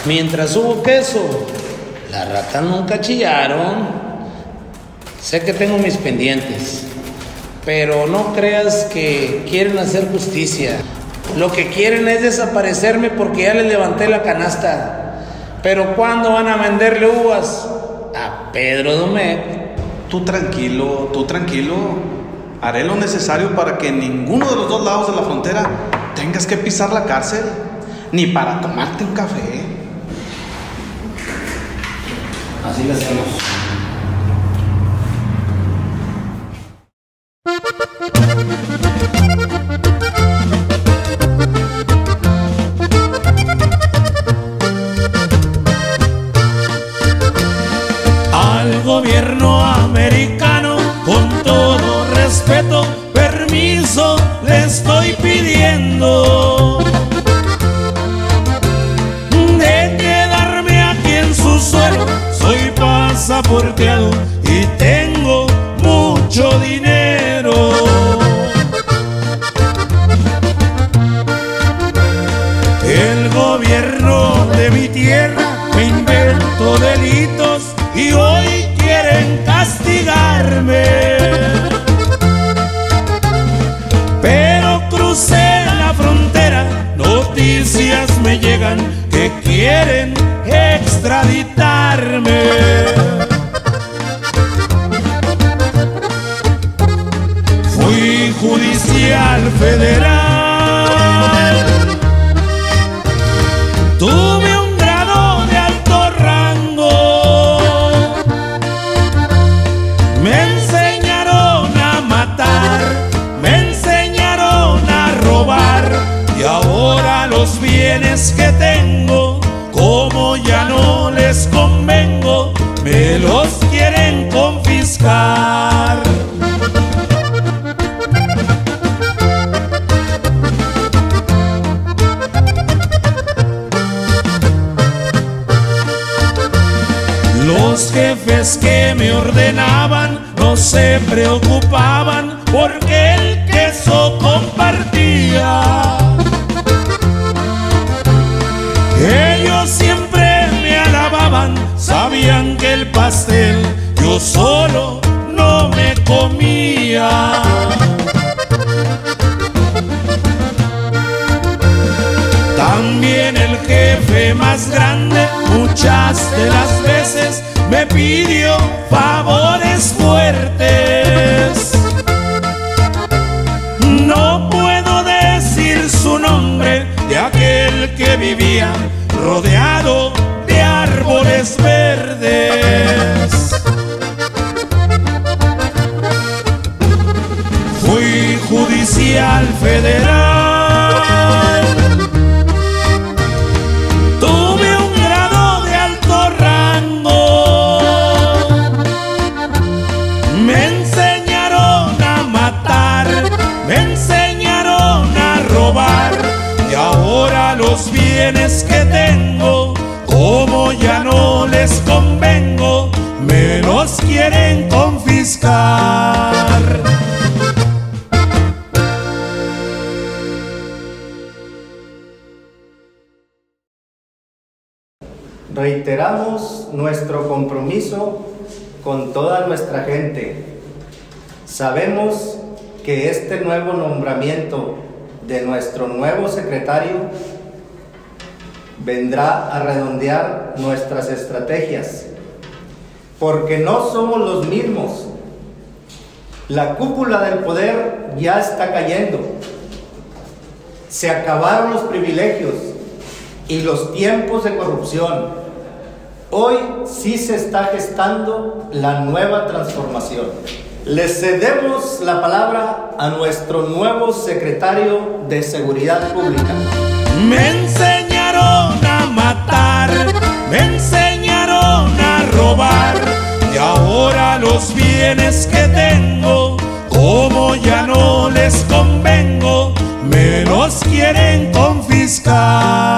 Mientras hubo queso, las ratas nunca chillaron. Sé que tengo mis pendientes, pero no creas que quieren hacer justicia. Lo que quieren es desaparecerme porque ya les levanté la canasta. Pero ¿cuándo van a venderle uvas a Pedro Domecq? Tú tranquilo. Haré lo necesario para que en ninguno de los dos lados de la frontera tengas que pisar la cárcel, ni para tomarte un café. Así lo hacemos. Al gobierno americano, con todo respeto, permiso le estoy pidiendo de quedarme aquí en su suelo. Soy pasaporteado y tengo mucho dinero. El gobierno de mi tierra me inventó delitos y hoy quieren castigarme. Pero crucé la frontera, noticias me llegan que quieren extraditarme. Fui judicial federal, tuve un grado de alto rango, me enseñaron a matar, me enseñaron a robar, y ahora los bienes que tengo, como ya no les convengo, me los quieren confiscar. Los jefes que me ordenaban no se preocupaban porque el queso compartía. Ellos siempre me alababan, sabían que el pastel yo solo no me comía. También el jefe más grande muchas de las veces me pidió favores fuertes. No puedo decir su nombre de aquel que vivía rodeado de árboles verdes. Fui judicial federal, tuve un grado de alto rango, me enseñaron a matar, me enseñaron a robar, y ahora los bienes que tengo, como ya no les convengo, me los quieren confiscar. Reiteramos nuestro compromiso con toda nuestra gente. Sabemos que este nuevo nombramiento de nuestro nuevo secretario vendrá a redondear nuestras estrategias, porque no somos los mismos. La cúpula del poder ya está cayendo. Se acabaron los privilegios y los tiempos de corrupción. Hoy sí se está gestando la nueva transformación. Le cedemos la palabra a nuestro nuevo secretario de Seguridad Pública. Me enseñaron a matar, me enseñaron a robar, y ahora los bienes que tengo, como ya no les convengo, me los quieren confiscar.